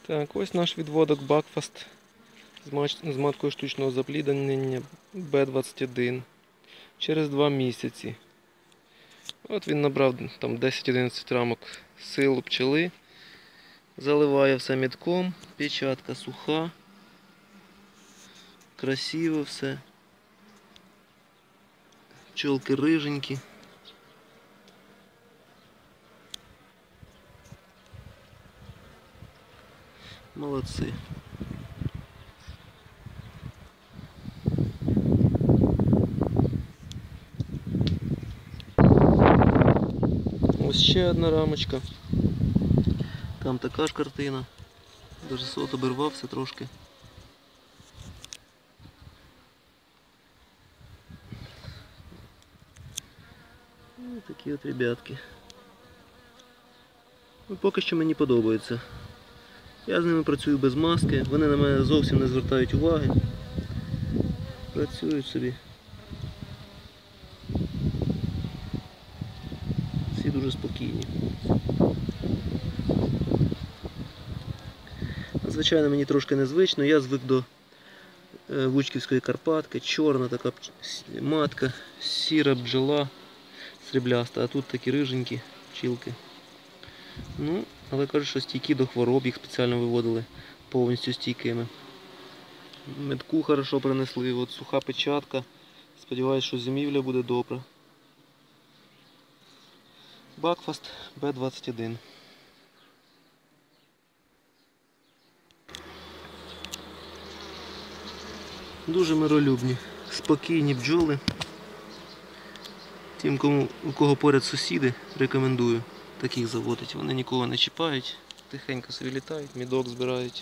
Так, ось наш відводок Бакфаст з маткою штучного запліднення B21 через 2 місяці. От він набрав там 10-11 рамок силу пчели, заливає все мідком, печатка суха, красиво все, пчелки риженькі. Молодці. Ось ще одна рамочка. Там така ж картина. Даже сот обірвався трошки. Ось такі от ребятки. Ну, поки що мені подобається. Я з ними працюю без маски, вони на мене зовсім не звертають уваги. Працюють собі. Всі дуже спокійні. Звичайно, мені трошки незвично, я звик до Вучківської Карпатки, чорна така матка, сіра бджола, срібляста, а тут такі риженькі пчілки. Ну, але кажуть, що стійкі до хвороб, їх спеціально виводили повністю стійкими. Медку хорошо принесли, от суха печатка, сподіваюсь, що зимівля буде добра. Бакфаст B21. Дуже миролюбні, спокійні бджоли. Тим, у кого поряд сусіди, рекомендую таких заводити. Вони нікого не чіпають, тихенько собі літають, мідок збирають.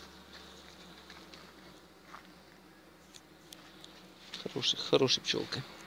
Хороші пчолки.